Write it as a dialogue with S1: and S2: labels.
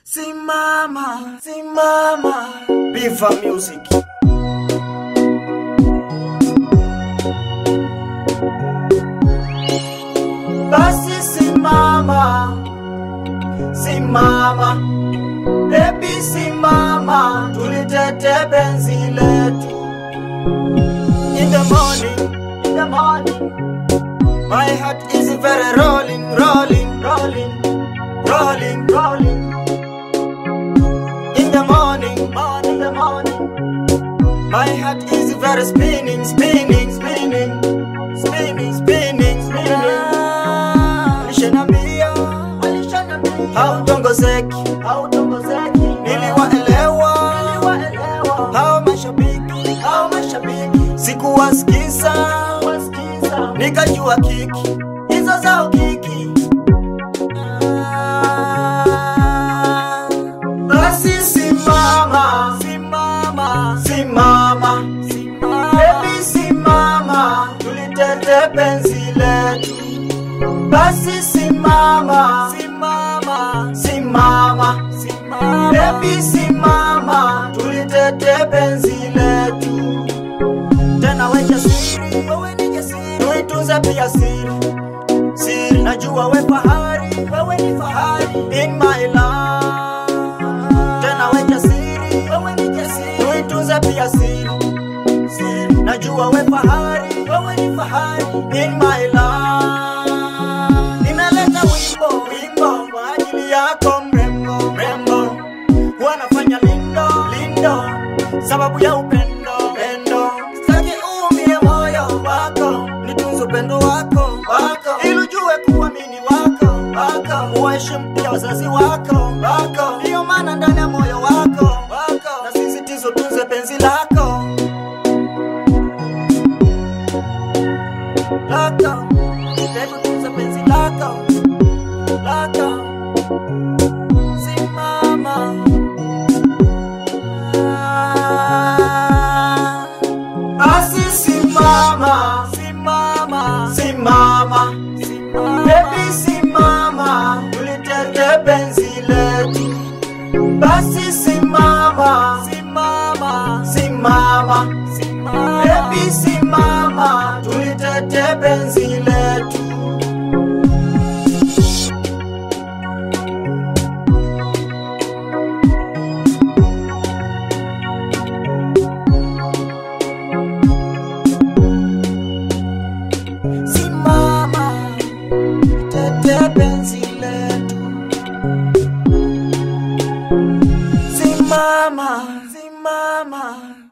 S1: Simama, simama. Viva Music. Basi simama, simama. Baby simama, tulitete penzi letu. In the morning, my heart is very rolling. In the morning, my heart is very spinning. Hautongozeki, niliwaelewa. Hao mashabiki, sikuwasikiza, nikajua kiki, hizo zao kiki. Basi simama, baby simama, tulitete penzi letu. Basi simama, baby simama, tulitete penzi letu. Tena wewe siri, tuitunze pia siri. Najua wewe ni fahari in my life. Tena wewe siri, tuitunze pia siri. Najua wewe ni fahari in my life. Nimeleta wimbo kwa ajili yako mrembo. Wanafanya lindo sababu ya upendo. Sitaki uumie moyo wako, nitunze upendo wako. Ili ujue kuwa mimi ni wako. Uheshimu pia wazazi wako. Ndio maana ndani ya moyo wako na sisitizo tunze penzi lako. Hebu tunze penzi lako. Simama. Basi simama, baby simama, tulitete penzi letu. Basi simama, baby simama, tulitete penzi letu. Penzi letu. Simama.